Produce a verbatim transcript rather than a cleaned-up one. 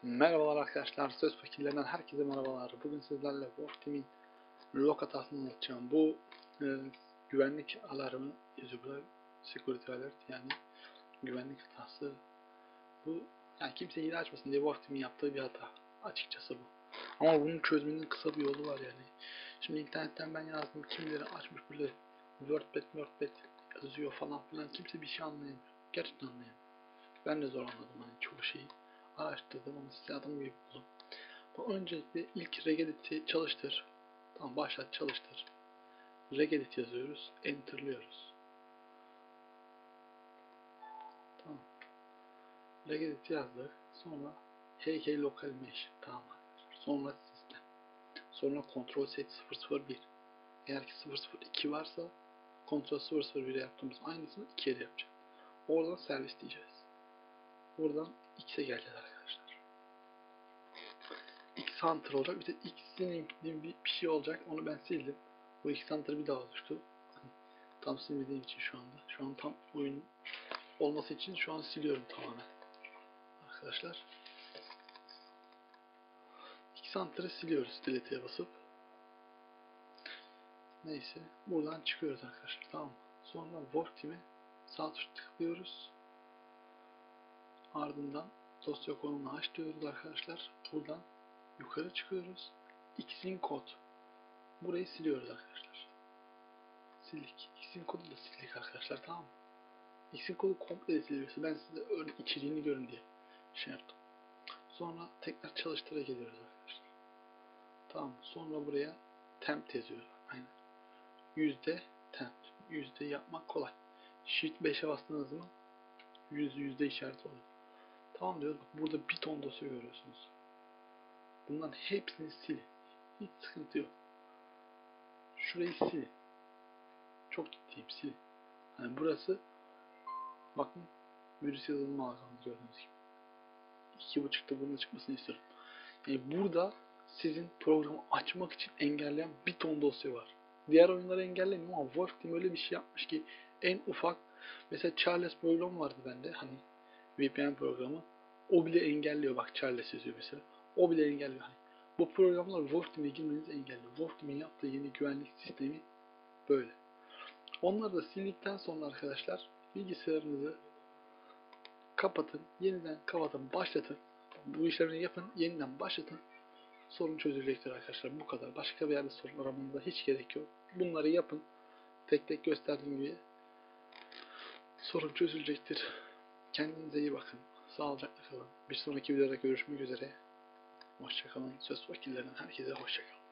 Merhabalar arkadaşlar, Söz Fakirlerinden herkese merhabalar. Bugün sizlerle Wolfteam'in log hatasını anlatacağım. Bu e, güvenlik alarmı yazıyor burada, security alert, yani güvenlik hatası. Bu yani kimse hile açmasın diye Wolfteam'in yaptığı bir hata. Açıkçası bu. Ama bunun çözümünün kısa bir yolu var yani. Şimdi internetten ben yazdım, kimileri açmış böyle WordPad, WordPad yazıyor falan filan. Kimse bir şey anlayamıyor. Gerçekten anlayamıyor. Ben de zor anladım hani çoğu şeyi. Araştırdım ama size adım gibi buldum. Bu öncelikle ilk regedit'i çalıştır. Tamam, başlat çalıştır. Regedit yazıyoruz. Enter'lıyoruz. Tamam. Regedit yazdık. Sonra H K local mesh. Tamam. Sonra sistem. Sonra control set sıfır sıfır bir. Eğer ki sıfır sıfır iki varsa control sıfır sıfır bir'e yaptığımız aynısını ikiye de yapacağız. Oradan servis diyeceğiz. Buradan X'e geleceğiz arkadaşlar. X Hunter olacak. Bir de X'in bir şey olacak. Onu ben sildim. Bu X Hunter bir daha oluştu. Tam silmediğim için şu anda. Şu an tam oyun olması için şu an siliyorum tamamen. Arkadaşlar. X Hunter'ı siliyoruz delete'ye basıp. Neyse. Buradan çıkıyoruz arkadaşlar. Tamam mı? Sonra Wolfteam'e sağ tuş tıklıyoruz. Ardından dosya konumunu aç diyoruz arkadaşlar. Buradan yukarı çıkıyoruz. X'in kod. Burayı siliyoruz arkadaşlar. Sildik. X'in kodu da sildik arkadaşlar, tamam mı? X'in kodu komple siliyorsa ben size örnek içeriğini görün diye şey yaptım. Sonra tekrar çalıştıra geliyoruz arkadaşlar. Tamam. Sonra buraya temp yazıyoruz. Aynen. Yüzde temp. Yüzde yapmak kolay. Shift beşe bastığınız mı yüz yüzde işareti oluyor. Tamam diyoruz. Burada bir ton dosya görüyorsunuz. Bunların hepsini sil. Hiç sıkıntı yok. Şurayı sil. Çok ciddiyim, sil. Yani burası bakın virüs yazılımı algılamı gördüğünüz gibi. iki buçukta bunun çıkmasını istiyorum. Yani burada sizin programı açmak için engelleyen bir ton dosya var. Diğer oyunları engellemiyor ama Wolfteam öyle bir şey yapmış ki en ufak, mesela Charles program vardı bende, hani V P N programı, o bile engelliyor. Bak, Charles yazıyor mesela. O bile engelliyor. Hani bu programlar Wolfteam'e girmenizi engelliyor. Wolfteam'in yaptığı yeni güvenlik sistemi böyle. Onları da sildikten sonra arkadaşlar bilgisayarınızı kapatın, yeniden kapatın, başlatın. Bu işlemini yapın, yeniden başlatın. Sorun çözülecektir arkadaşlar. Bu kadar. Başka bir yerde sorun aramanıza hiç gerek yok. Bunları yapın. Tek tek gösterdiğim gibi sorun çözülecektir. Kendinize iyi bakın. Sağlıcakla kalın. Bir sonraki videoda görüşmek üzere. Hoşçakalın. Söz vakillerinden herkese hoşçakalın.